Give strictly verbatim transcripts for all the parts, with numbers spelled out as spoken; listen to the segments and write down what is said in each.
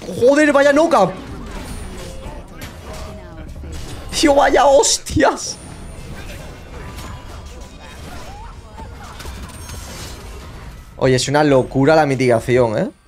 Joder, vaya noca. Tío, vaya hostias. Oye, es una locura la mitigación, ¿eh?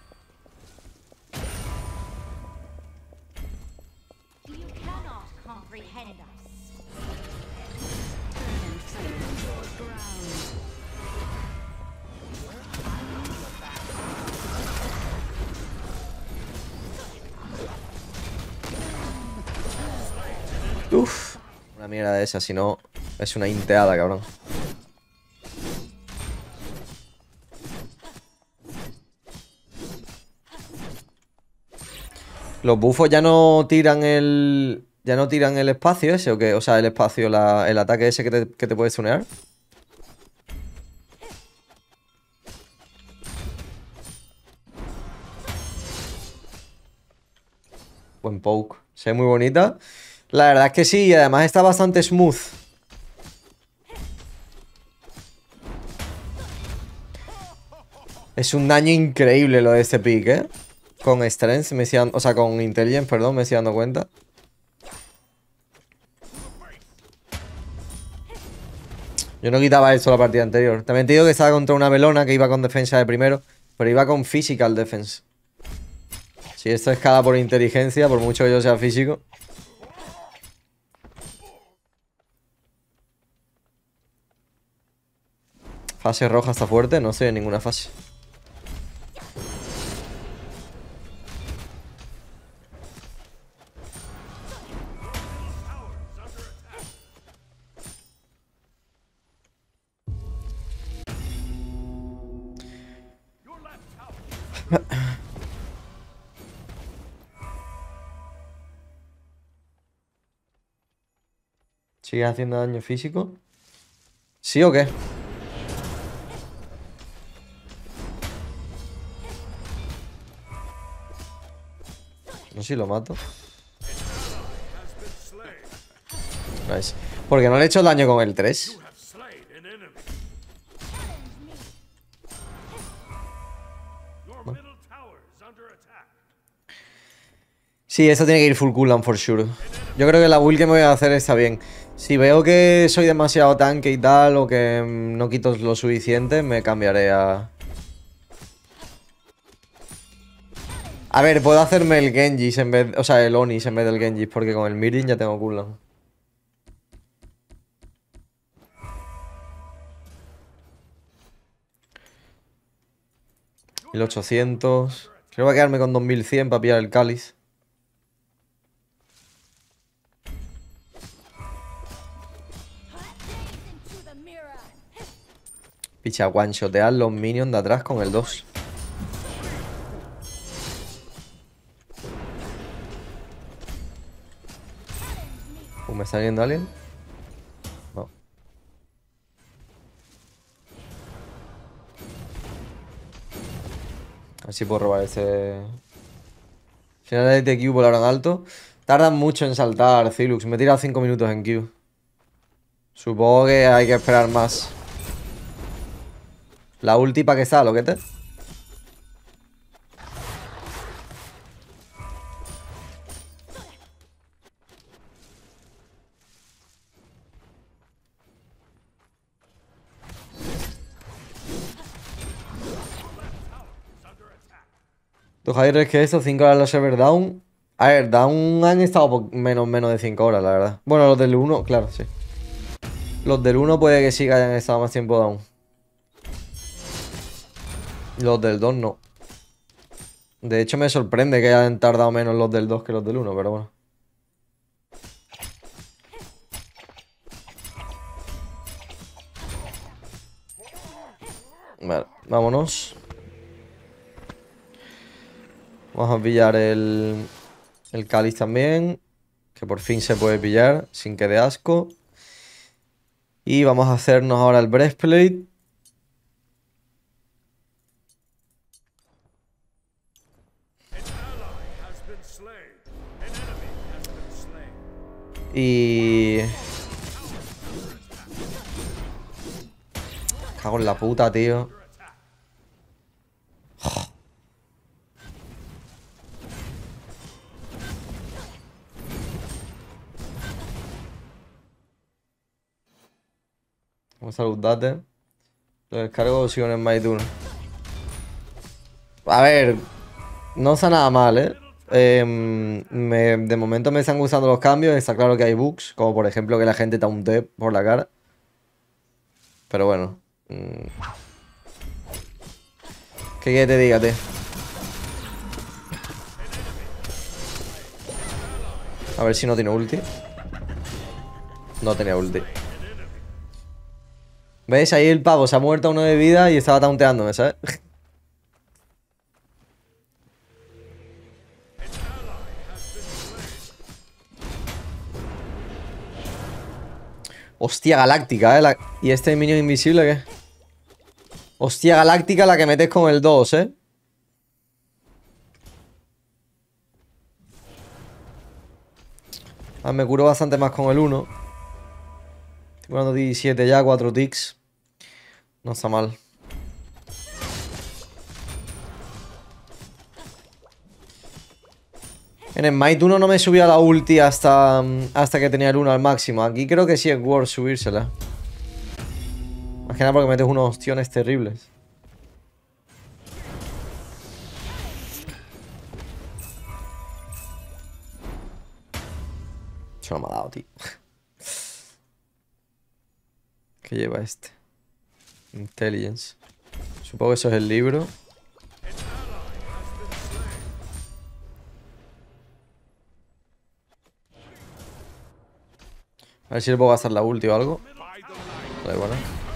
Uf. Una mierda de esa, si no, es una inteada, cabrón. Los bufos ya no tiran el... Ya no tiran el espacio ese, ¿o qué? O sea, el espacio, la, el ataque ese que te, que te puede stunear. Buen poke. Se ve muy bonita. La verdad es que sí, y además está bastante smooth. Es un daño increíble lo de este pick, ¿eh? Con Strength, me estoy dando, o sea, con Intelligence, perdón, me estoy dando cuenta. Yo no quitaba eso la partida anterior. También te digo que estaba contra una Belona que iba con defensa de primero, pero iba con Physical Defense. Si esto escala por inteligencia, por mucho que yo sea físico. Fase roja está fuerte, no estoy en ninguna fase. ¿Sigue haciendo daño físico? ¿Sí o qué? No sé si lo mato. Nice. Porque no le he hecho daño con el tres. Sí, esto tiene que ir full cooldown for sure. Yo creo que la build que me voy a hacer está bien. Si veo que soy demasiado tanque y tal, o que no quito lo suficiente, me cambiaré a... A ver, puedo hacerme el Genjis en vez... O sea, el Onis en vez del Genjis, porque con el Mirin ya tengo cooldown. mil ochocientos... Creo que voy a quedarme con dos mil cien para pillar el cáliz. Picha, one-shotear los minions de atrás con el dos. Uh, ¿me está viendo alguien? No. A ver si puedo robar ese... Finales de Q volaron alto. Tardan mucho en saltar, Zilux. Me he tirado cinco minutos en Q. Supongo que hay que esperar más. La ulti para que está, lo que te... Tu Javier, es que eso, cinco horas los server down. A ver, down han estado menos, menos de cinco horas, la verdad. Bueno, los del uno, claro, sí. Los del uno puede que sí que hayan estado más tiempo down. Los del dos no. De hecho, me sorprende que hayan tardado menos los del dos que los del uno, pero bueno. Vale, vámonos. Vamos a pillar el, el cáliz también, que por fin se puede pillar sin que dé asco. Y vamos a hacernos ahora el breastplate. Y... Cago en la puta, tío. Salud, date. Lo descargo, sigo en el Might uno. A ver, no está nada mal, ¿eh? Eh, me, de momento me están gustando los cambios. Está claro que hay bugs, como por ejemplo que la gente taunte por la cara. Pero bueno. Mm. ¿Qué quieres que te diga, tío? A ver si no tiene ulti. No tenía ulti. ¿Ves? Ahí el pavo se ha muerto a uno de vida y estaba taunteándome, ¿sabes? Hostia galáctica, ¿eh? La... ¿Y este minion invisible qué? Hostia galáctica la que metes con el dos, ¿eh? Ah, me curó bastante más con el uno. Estoy curando diecisiete ya, cuatro ticks. No está mal. En el Might uno no me subía la ulti hasta, hasta que tenía el uno al máximo. Aquí creo que sí es worth subírsela. Más que nada porque metes unos ostiones terribles. Eso no me ha dado, tío. ¿Qué lleva este? Intelligence. Supongo que eso es el libro. A ver si le puedo gastar la ulti o algo. Da igual, ¿eh?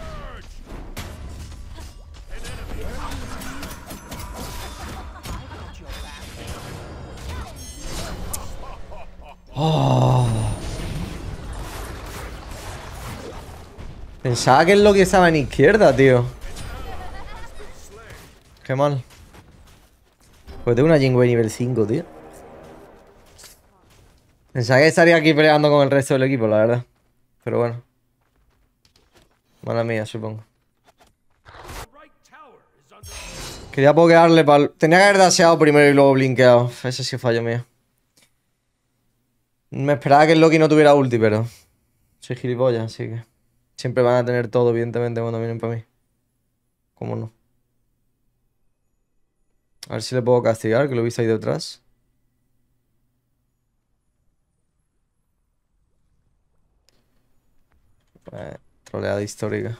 Oh. Pensaba que el Loki estaba en izquierda, tío. Qué mal. Pues tengo una Jingwei nivel cinco, tío. Pensaba que estaría aquí peleando con el resto del equipo, la verdad. Pero bueno. Mala mía, supongo. Quería pokearle para... Tenía que haber daseado primero y luego blinkeado. Ese sí es fallo mío. Me esperaba que el Loki no tuviera ulti, pero... Soy gilipollas, así que... Siempre van a tener todo, evidentemente, cuando vienen para mí. ¿Cómo no? A ver si le puedo castigar, que lo he visto ahí detrás. Eh, troleada histórica.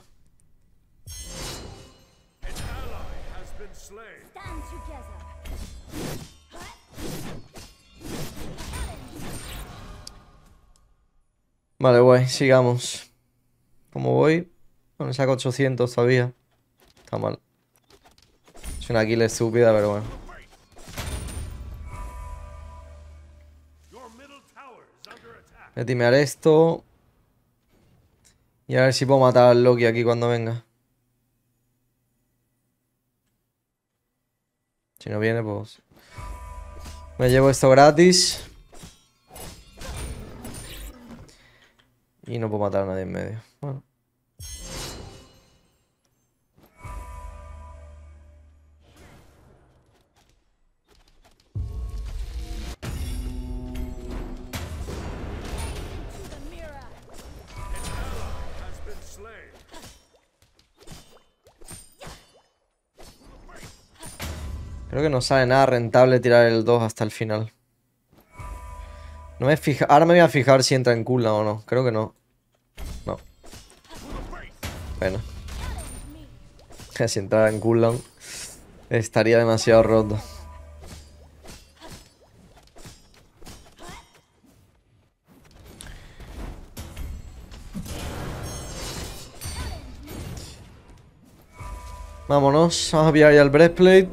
Vale, guay, sigamos. ¿Cómo voy? Bueno, saco ochocientos todavía. Está mal. Es una kill estúpida, pero bueno. Voy a timear esto. Y a ver si puedo matar al Loki aquí cuando venga. Si no viene, pues... Me llevo esto gratis. Y no puedo matar a nadie en medio. Bueno. Creo que no sale nada rentable tirar el dos hasta el final. No me fija... Ahora me voy a fijar si entra en cooldown o no. Creo que no. No. Bueno. Si entrara en cooldown estaría demasiado roto. Vámonos. Vamos a pillar ya el breastplate.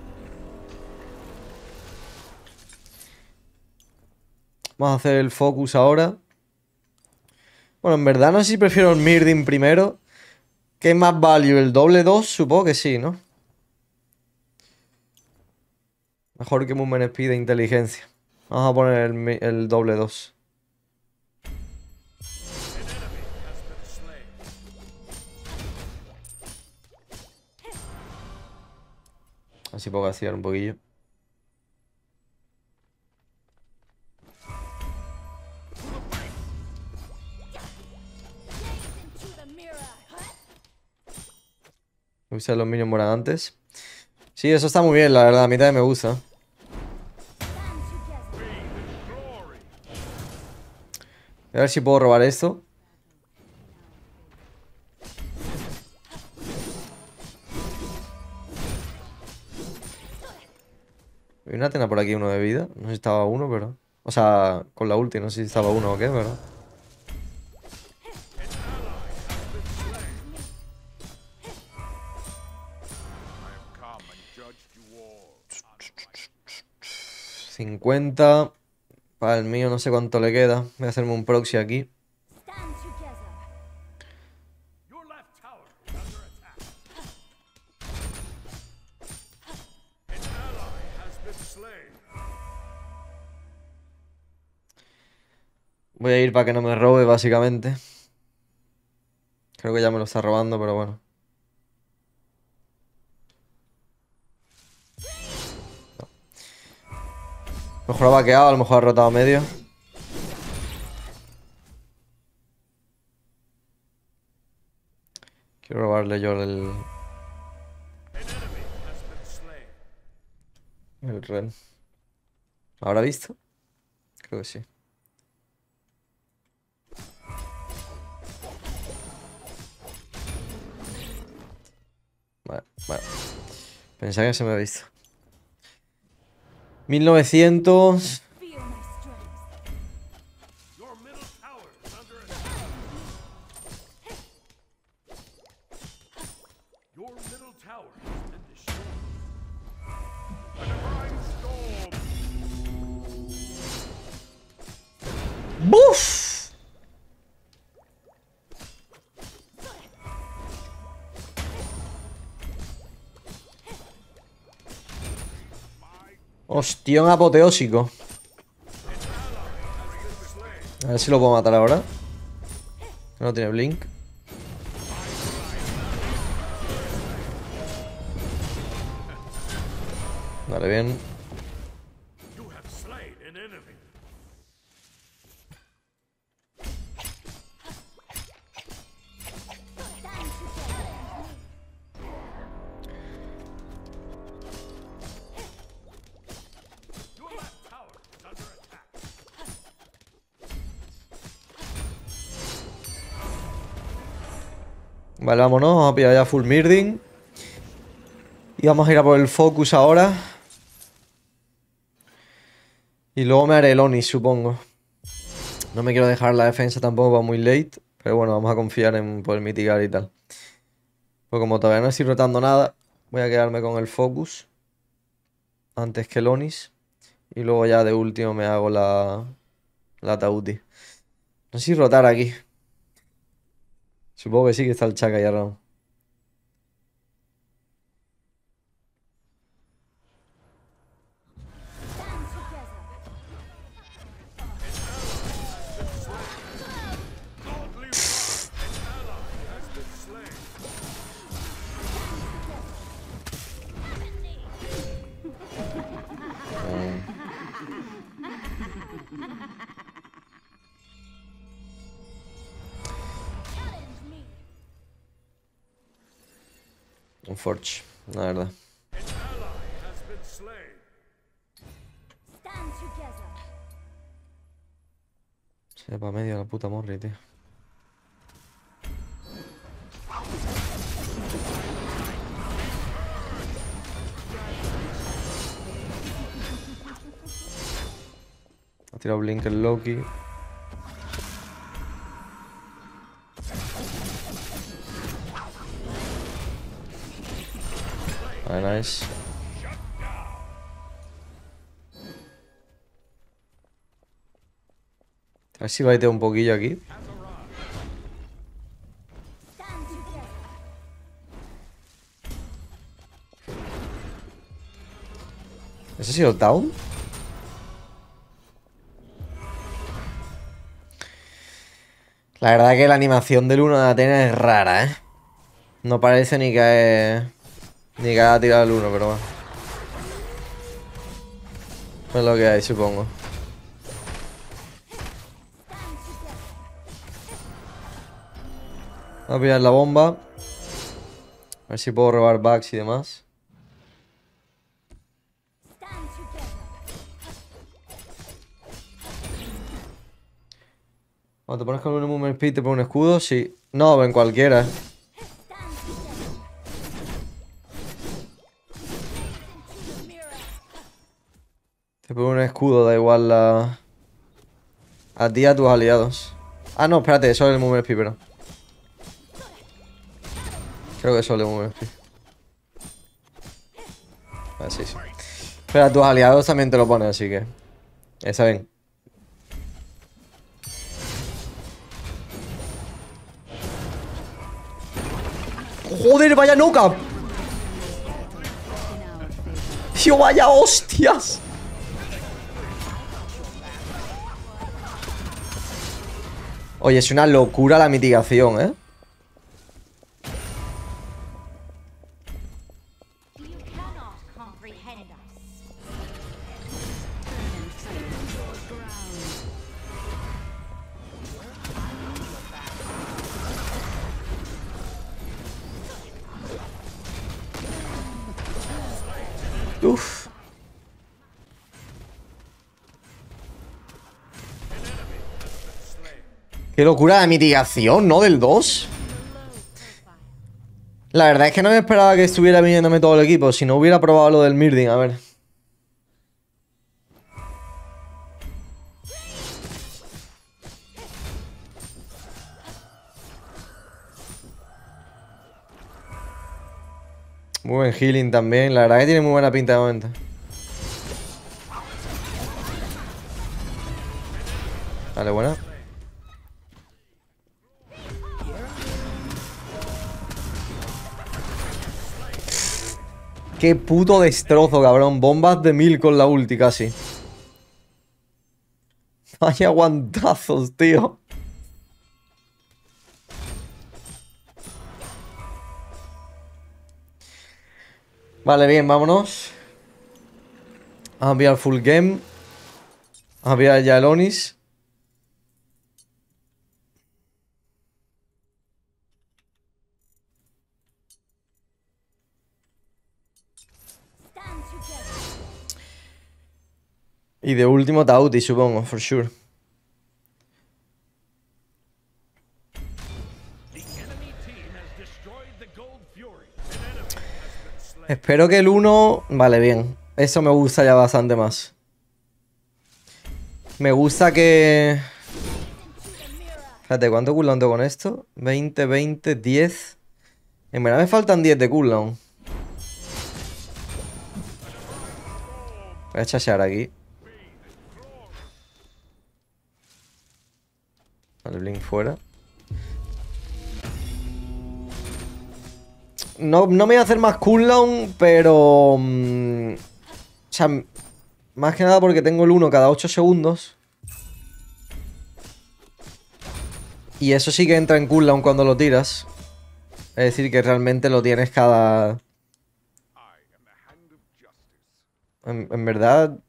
Vamos a hacer el focus ahora. Bueno, en verdad no sé si prefiero el Mirdin primero. ¿Qué es más value? ¿El doble dos? Supongo que sí, ¿no? Mejor que Movement Speed de inteligencia. Vamos a poner el, el doble dos. Así puedo castigar un poquillo. Me gusta que los minions mueran antes. Sí, eso está muy bien, la verdad. A mí también me gusta. A ver si puedo robar esto. Hay una Atena por aquí, uno de vida. No sé si estaba uno, pero... O sea, con la ulti, no sé si estaba uno o qué, ¿verdad? cincuenta. Para el mío no sé cuánto le queda. Voy a hacerme un proxy aquí. Voy a ir para que no me robe, básicamente. Creo que ya me lo está robando, pero bueno. No. Mejor ha vaqueado, a lo mejor ha rotado medio. Quiero robarle yo el... El Ren. ¿Habrá visto? Creo que sí. Vale, vale. Pensaba que se me había visto. mil novecientos. ¡Buf! Hostión apoteósico. A ver si lo puedo matar ahora. No tiene blink. Vale, bien. Vale, vámonos. Vamos a pillar ya full Mirding. Y vamos a ir a por el Focus ahora. Y luego me haré el Oni, supongo. No me quiero dejar la defensa tampoco para muy late. Pero bueno, vamos a confiar en poder mitigar y tal. Pues como todavía no estoy rotando nada, voy a quedarme con el Focus antes que el Onis. Y luego ya de último me hago la, la Tauti. No sé si rotar aquí. Supongo que sí, que está el Chaka ya around. Un Forge, la verdad. Se va para medio la puta Morri, tío. Ha tirado Blink el Loki. Vale, nice. A ver si baiteo un poquillo aquí. ¿Ese ha sido el Town? La verdad que la animación del uno de Atenas es rara, ¿eh? No parece ni que... Ni que haya tirado el uno, pero bueno. Es lo que hay, supongo. Voy a pillar la bomba. A ver si puedo robar backs y demás. Cuando te pones con un movement speed, te pone un escudo, sí. No, en cualquiera. Te pone un escudo, da igual la... a ti y a tus aliados. Ah, no, espérate, eso es el movement speed, pero... Creo que eso es el movement speed. Ah, sí, sí. Pero a tus aliados también te lo pone, así que... Está bien. ¡Joder, vaya nuca! ¡Tío, vaya hostias! Oye, es una locura la mitigación, ¿eh? Uf. Qué locura de mitigación, ¿no? Del dos. La verdad es que no me esperaba que estuviera viniéndome todo el equipo. Si no hubiera probado lo del Mirding, a ver. Muy buen healing también. La verdad que tiene muy buena pinta de momento. Vale, buena. Qué puto destrozo, cabrón. Bombas de mil con la ulti casi. Vaya guantazos, tío. Vale, bien, vámonos. Vamos a enviar full game. Vamos a enviar ya el Onis. Y de último Tauti, supongo, for sure. Espero que el uno... Vale, bien. Eso me gusta ya bastante más. Me gusta que... Espérate, ¿cuánto cooldown tengo con esto? veinte, veinte, diez. En verdad me faltan diez de cooldown. Voy a chasear aquí. Vale, blink fuera. No, no me voy a hacer más cooldown, pero... Um, o sea, más que nada porque tengo el uno cada ocho segundos. Y eso sí que entra en cooldown cuando lo tiras. Es decir, que realmente lo tienes cada... En, en verdad...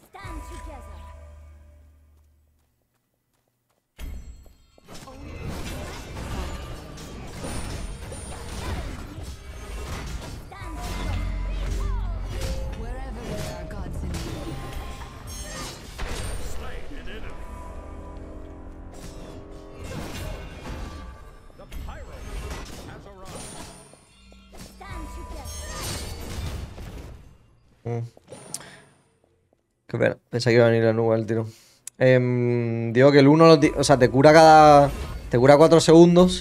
Mm. Qué pena, pensé que iba a venir la nube al tiro. Eh, digo que el uno, lo o sea, te cura cada... Te cura cuatro segundos.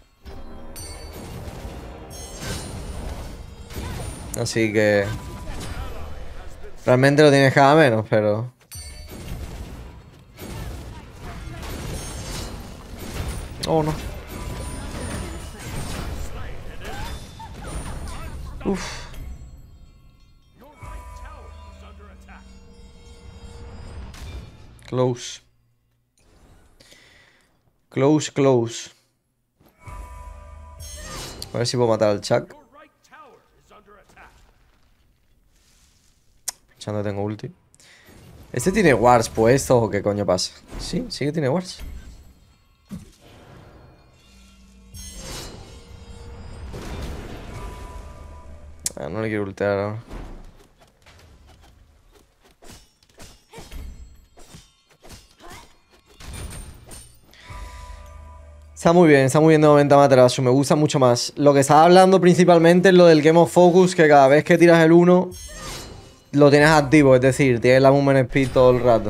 Así que... Realmente lo tienes cada menos, pero... Oh, no. Uff. Close. Close, close. A ver si puedo matar al Chuck. Ya no tengo ulti. ¿Este tiene wards puestos o qué coño pasa? Sí, sí que tiene wards. Ah, no le quiero ultear ahora. Está muy bien, está muy bien de momento Amaterasu, me gusta mucho más. Lo que estaba hablando principalmente es lo del Game of Focus, que cada vez que tiras el uno, lo tienes activo, es decir, tienes la Movement Speed todo el rato.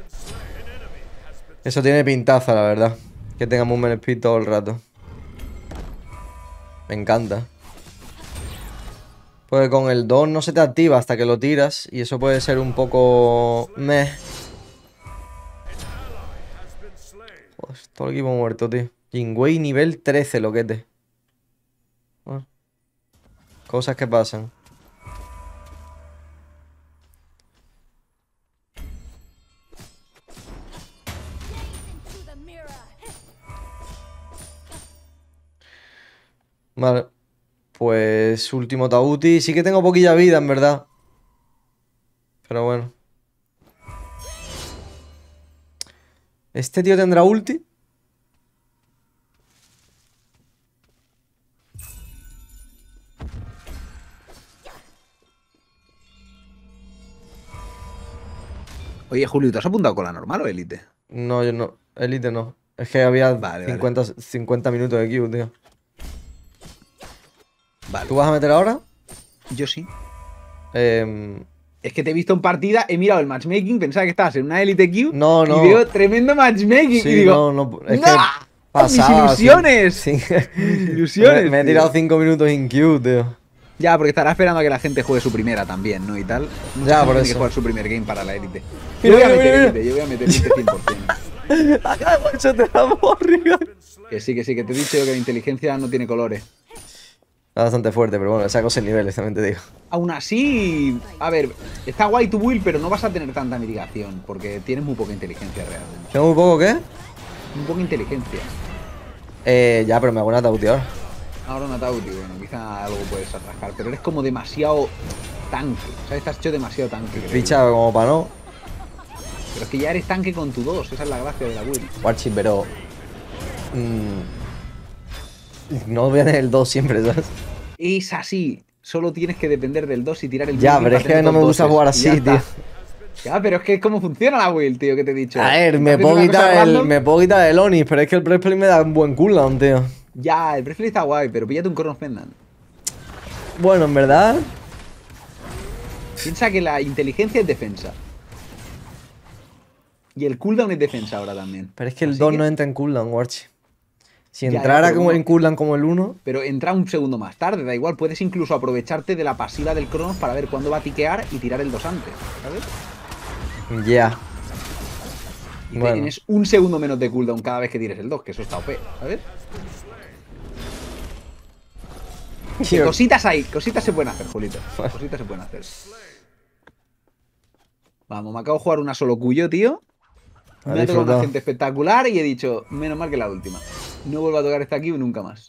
Eso tiene pintaza, la verdad, que tenga Movement Speed todo el rato. Me encanta. Porque con el dos no se te activa hasta que lo tiras, y eso puede ser un poco... meh. Joder, todo el equipo muerto, tío. Jingwei nivel trece, loquete. Bueno, cosas que pasan. Vale. Pues último Tauti. Sí que tengo poquilla vida, en verdad. Pero bueno. ¿Este tío tendrá ulti? Oye, Julio, ¿te has apuntado con la normal o élite? No, yo no. Elite no. Es que había Vale, cincuenta, vale. cincuenta minutos de queue, tío. Vale. ¿Tú vas a meter ahora? Yo sí. Eh, Es que te he visto en partida, he mirado el matchmaking, pensaba que estabas en una Elite Queue no, y no. veo tremendo matchmaking Sí, y digo, no, no. Es ¡no! que pasaba. ¡Mis ilusiones! Sí, sí. ¡Mis me, ilusiones, me he tío! tirado cinco minutos en queue, tío. Ya, porque estará esperando a que la gente juegue su primera también, ¿no? Y tal. Mucha Ya, gente por tiene que eso. jugar su primer game para la Elite. Mira, Yo voy a mira, meter mira, Elite, yo voy a meter Elite cien por cien. Acabo de echarte la borriga. Que sí, que sí, que te he dicho yo que la inteligencia no tiene colores. Está bastante fuerte, pero bueno, saco ese nivel, también te digo. Aún así, a ver, está guay tu build, pero no vas a tener tanta mitigación, porque tienes muy poca inteligencia realmente. ¿Tengo muy poco qué? Muy poca inteligencia. Eh, ya, pero me hago una Tauti ahora. Ahora una Tauti, bueno, quizá algo puedes atracar, pero eres como demasiado tanque, ¿sabes? Te has hecho demasiado tanque, creo. Ficha como para no. Pero es que ya eres tanque con tu dos, esa es la gracia de la build. Warchi, pero... mmm, no voy a tener el dos siempre, ¿sabes? Es así, solo tienes que depender del dos y tirar el Ya, build pero es que no me gusta jugar así, tío. Ya, pero es que es como funciona la build, tío, que te he dicho. A ver, Si me haces puedo, una cosa quitar el, random, me puedo quitar el Onis, pero es que el breastplate me da un buen cooldown, tío. ya, el Breastplate está guay, pero píllate un Chronos Pendant. Bueno, en verdad... Piensa que la inteligencia es defensa. Y el cooldown es defensa ahora también. Pero es que el Así dos que- no entra en cooldown, Warchi. Si Ya, ya, entrara pero como bueno. en cooldown como el uno... Pero entra un segundo más tarde, da igual. Puedes incluso aprovecharte de la pasiva del Cronos para ver cuándo va a tiquear y tirar el dos antes, ¿sabes? Ya. Y Bueno. tienes un segundo menos de cooldown cada vez que tires el dos, que eso está O P, ¿sabes? Que Tío, cositas hay, cositas se pueden hacer, Julito. Cositas se pueden hacer. Vamos, me acabo de jugar una solo cuyo, tío. has Me ha tocado una disfrutado. gente espectacular y he dicho, menos mal que la última. No vuelvo a tocar esta Q nunca más.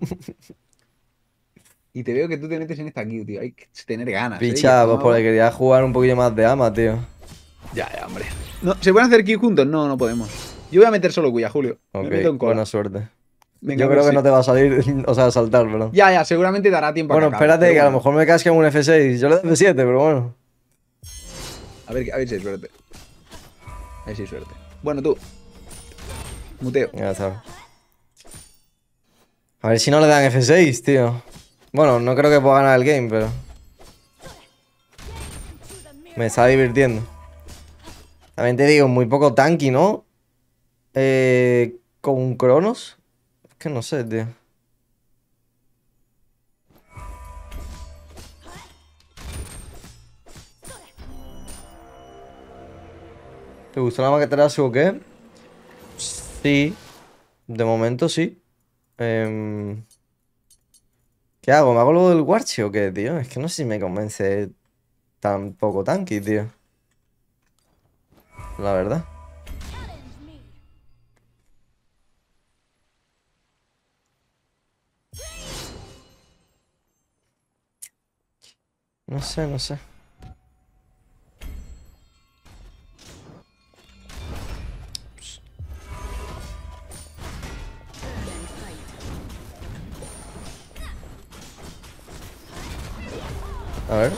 Y te veo que tú te metes en esta Q, tío. Hay que tener ganas, ¿eh? Y Picha, pues encima porque va- quería jugar un poquillo más de ama, tío. Ya, ya, hombre. No, ¿se pueden hacer Q juntos? No, no podemos. Yo voy a meter solo cuya, Julio. Ok, Me meto en cola. buena suerte. Venga, Yo a ver creo que si- no te va a salir, o sea, a saltar, perdón. Ya, ya, seguramente dará tiempo Bueno, a que acabe, espérate, pero que a lo bueno. mejor me casque en un F seis. Yo le doy F siete, pero bueno. A ver, a ver si hay suerte. A ver si hay suerte. Bueno, tú. Muteo. Ya está. A ver si no le dan F seis, tío. Bueno, no creo que pueda ganar el game, pero... me está divirtiendo. También te digo, muy poco tanky, ¿no? Eh, con un Cronos. Es que no sé, tío. ¿Te gustó la Amaterasu o qué? Sí. De momento sí. Em, ¿Qué hago? ¿Me hago lo del Warchi o qué, tío? Es que no sé si me convence tan poco tanky, tío. La verdad. No sé, no sé. A ver.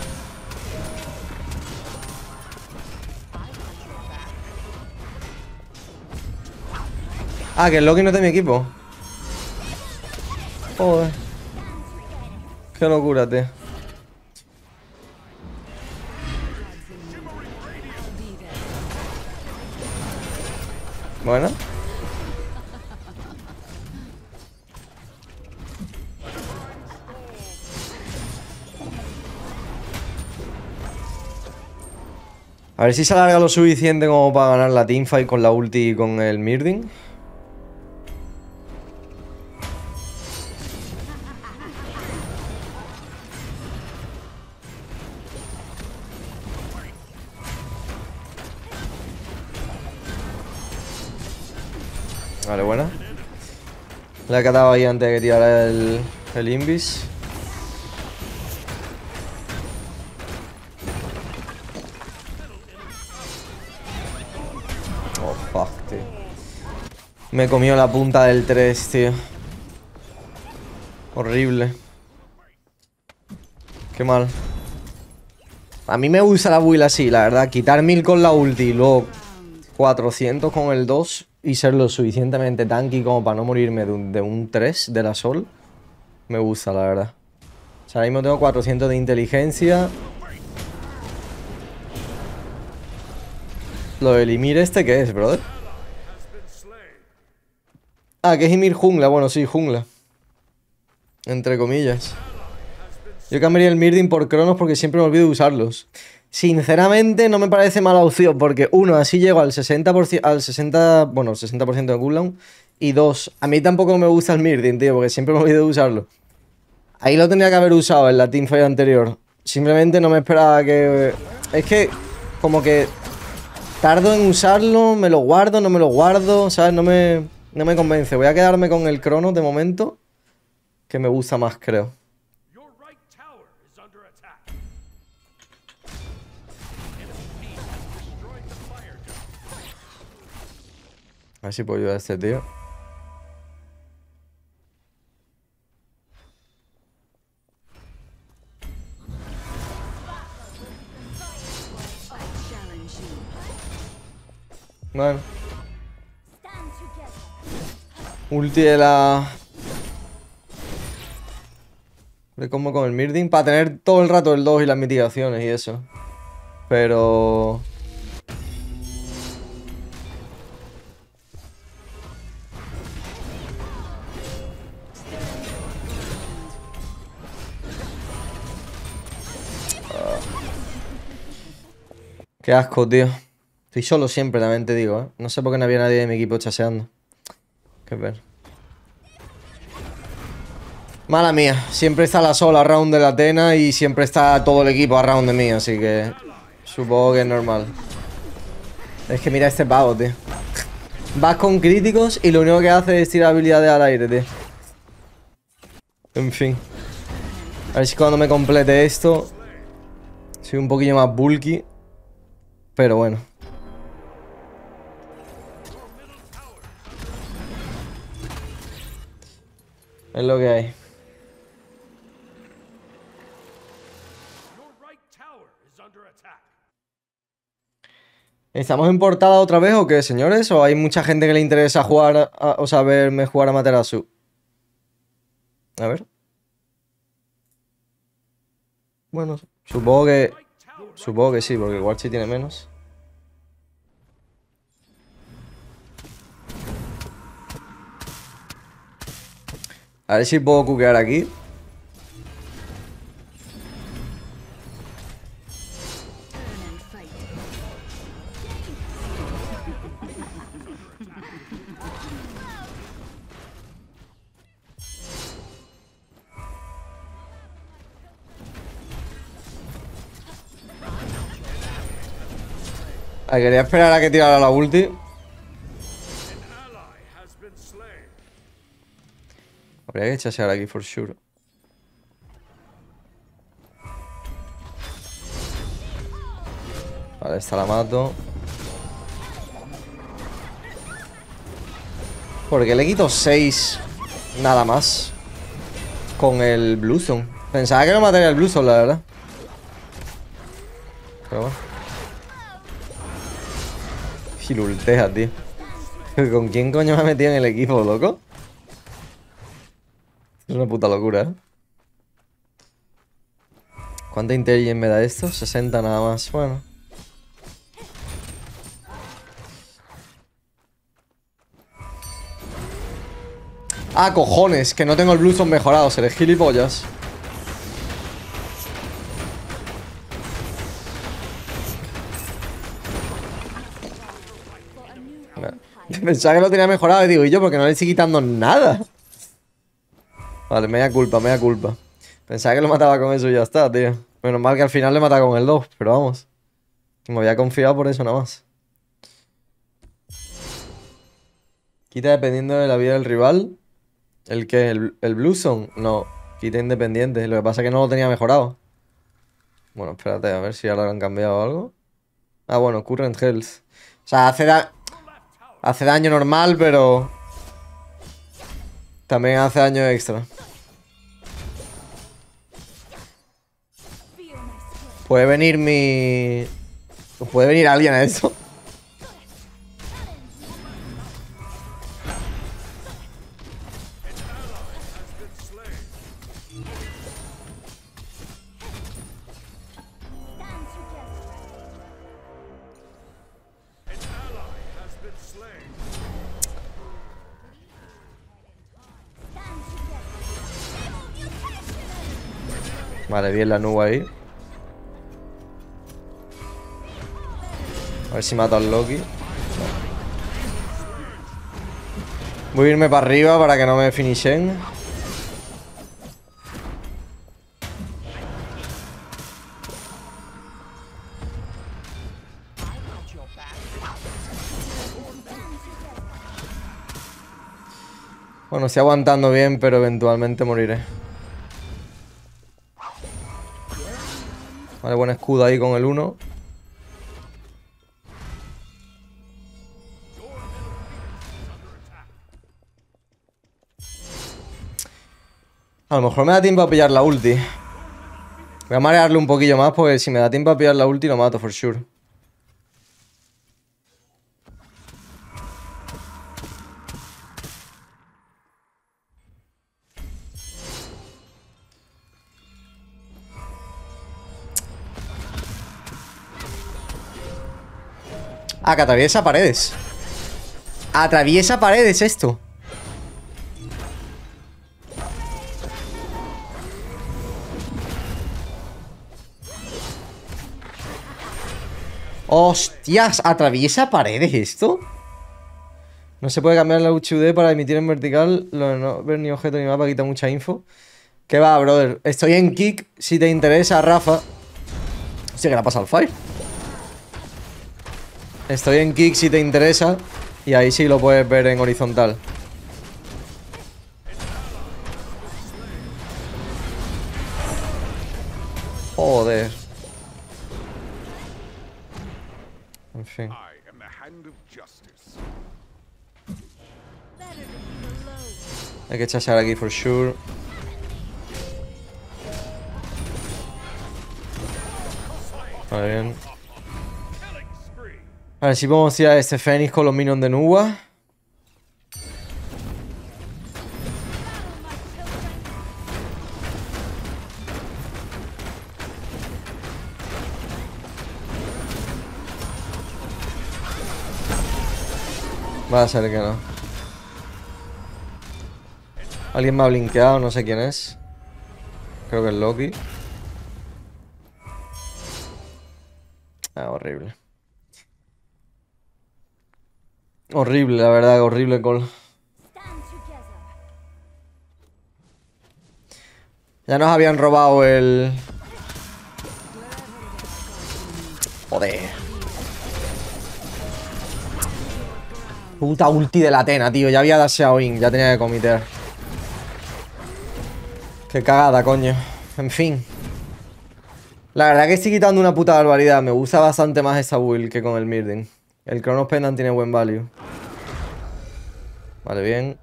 Ah, que el Loki no es de mi equipo. Joder. Qué locura, tío. Bueno. A ver si se alarga lo suficiente como para ganar la teamfight con la ulti y con el Mirding. Vale, buena. Le he catado ahí antes de que tirara el, el Invis. Oh, fuck, tío. Me comió la punta del tres, tío. Horrible. Qué mal. A mí me gusta la build así, la verdad. Quitar mil con la ulti y luego cuatrocientos con el dos y ser lo suficientemente tanky como para no morirme de un, de un tres de la Sol. Me gusta, la verdad. O sea, ahora mismo tengo cuatrocientos de inteligencia. Lo del Ymir este, ¿qué es, brother? Ah, que es Ymir jungla. Bueno, sí, jungla. Entre comillas. Yo cambiaría el Mirding por Cronos porque siempre me olvido de usarlos. Sinceramente no me parece mala opción porque uno, así llego al sesenta por ciento, al sesenta, bueno, sesenta por ciento de cooldown. Y dos, a mí tampoco me gusta el Mirding, tío, porque siempre me olvido de usarlo. Ahí lo tenía que haber usado en la teamfight anterior. Simplemente no me esperaba que... Es que como que tardo en usarlo, me lo guardo, no me lo guardo, ¿sabes? No me, no me convence. Voy a quedarme con el Cronos de momento, que me gusta más, creo. A ver si puedo ayudar a este tío. Bueno. Ulti de la... De combo con el Mirding para tener todo el rato el dos y las mitigaciones y eso. Pero... Qué asco, tío. Estoy solo siempre, también te digo, ¿eh? No sé por qué no había nadie de mi equipo chaseando. Qué ver. Mala mía. Siempre está la sola round de la Athena y siempre está todo el equipo a round de mí, así que... Supongo que es normal. Es que mira este pavo, tío. Vas con críticos y lo único que hace es tirar habilidades al aire, tío. En fin. A ver si cuando me complete esto... Soy un poquillo más bulky. Pero bueno. Es lo que hay. ¿Estamos en portada otra vez o qué, señores? ¿O hay mucha gente que le interesa jugar a, o sea, verme jugar a Materasu? A ver. Bueno, supongo que... Supongo que sí, porque igual sí tiene menos. A ver si puedo cuquear aquí. Ah, quería esperar a que tirara la ulti. Habría que chasear aquí for sure. Vale, esta la mato. Porque le quito seis nada más con el Bluezone. Pensaba que no mataría el Bluezone, la verdad. Pero bueno. Gilultea, tío. ¿Con quién coño me ha metido en el equipo, loco? Es una puta locura, ¿eh? ¿Cuánta intelligence me da esto? sesenta nada más. Bueno. Ah, cojones, que no tengo el Bluestone mejorado. Seré gilipollas. Pensaba que lo tenía mejorado y digo, ¿y yo? Porque no le estoy quitando nada. Vale, me da culpa, me da culpa. Pensaba que lo mataba con eso y ya está, tío. Menos mal que al final le mataba con el dos, pero vamos. Me había confiado por eso nada más. Quita dependiendo de la vida del rival. ¿El qué? ¿El, el Bluestone? No, quita independiente. Lo que pasa es que no lo tenía mejorado. Bueno, espérate, a ver si ahora lo han cambiado algo. Ah, bueno, Current Health. O sea, hace, da hace daño normal, pero también hace daño extra. Puede venir mi... Puede venir alguien a eso. Vale, bien la nube ahí. A ver si mato al Loki. Voy a irme para arriba para que no me finishen. Bueno, estoy aguantando bien, pero eventualmente moriré. Vale, buen escudo ahí con el uno. A lo mejor me da tiempo a pillar la ulti. Voy a marearle un poquillo más porque si me da tiempo a pillar la ulti lo mato, for sure. Ah, que atraviesa paredes. Atraviesa paredes esto. Hostias, ¿atraviesa paredes esto? No se puede cambiar la U H U D para emitir en vertical. Lo de no ver ni objeto ni mapa quita mucha info. ¿Qué va, brother? Estoy en Kick, si te interesa, Rafa. Hostia, que la pasa al Fire. Estoy en Kick si te interesa. Y ahí sí lo puedes ver en horizontal. Joder. En fin. Hay que chasar aquí for sure. Vale, bien. A ver si podemos tirar este Fénix con los minions de Nuwa. Va a ser que no. Alguien me ha blinkeado, no sé quién es. Creo que es Loki. Ah, horrible. Horrible, la verdad, horrible call. Ya nos habían robado el... Joder. Puta ulti de la Atena, tío. Ya había dasheado in, ya tenía que comitear. Qué cagada, coño. En fin. La verdad que estoy quitando una puta barbaridad. Me gusta bastante más esa build que con el Mirden. El Chronos Pendant tiene buen value. Vale, bien.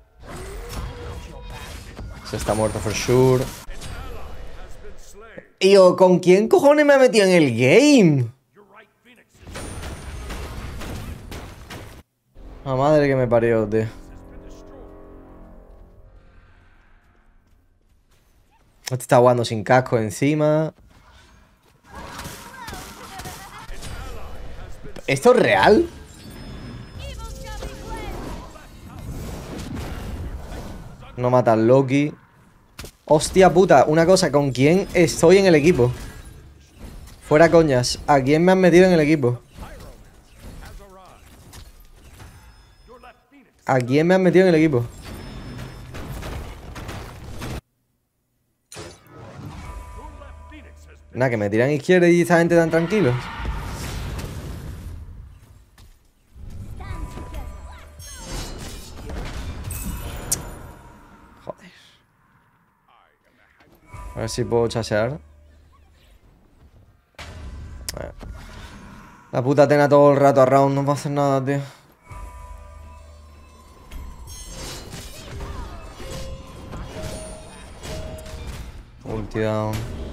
Se está muerto for sure. Y yo, ¿con quién cojones me ha metido en el game? La madre que me parió, tío. Este está jugando sin casco encima. ¿Esto es real? No mata al Loki. Hostia puta, una cosa, ¿con quién estoy en el equipo? Fuera coñas, ¿a quién me han metido en el equipo? ¿A quién me han metido en el equipo? Nada, que me tiran izquierda y esta gente tan tranquilo. Joder. A ver si puedo chasear. La puta Atena todo el rato a round, no puedo hacer nada, tío. Ulti down.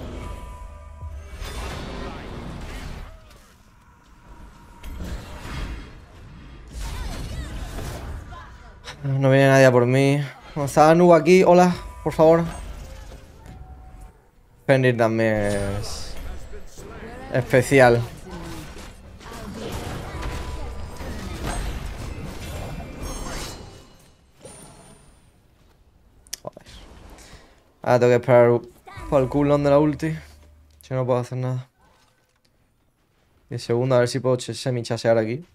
No viene nadie a por mí. Está Nubo aquí, hola, por favor. Fenrir también es especial. Joder. Ahora tengo que esperar para el cooldown de la ulti. Si no puedo hacer nada. Y segundo, a ver si puedo semi-chasear aquí.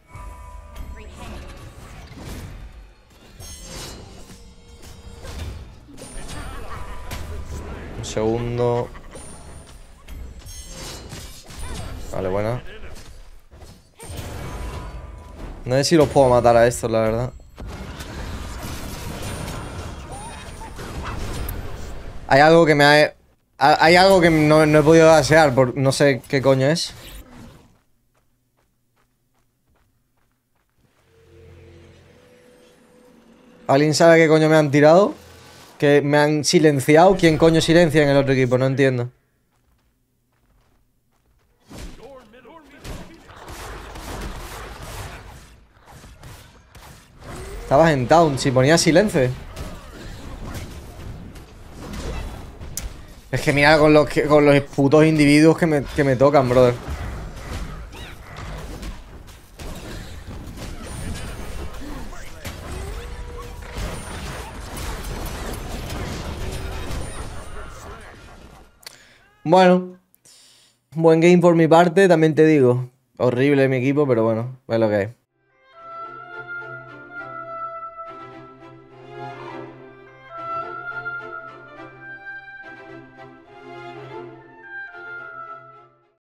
Un segundo. Vale, buena. No sé si los puedo matar a estos, la verdad. Hay algo que me ha... Hay algo que no, no he podido gasear, por no sé qué coño es. ¿Alguien sabe qué coño me han tirado? Que me han silenciado. ¿Quién coño silencia en el otro equipo? No entiendo. Estabas en down, si ponía silencio. Es que mira con los, que, con los putos individuos que me, que me tocan, brother. Bueno, buen game por mi parte, también te digo. Horrible mi equipo, pero bueno, es lo que hay.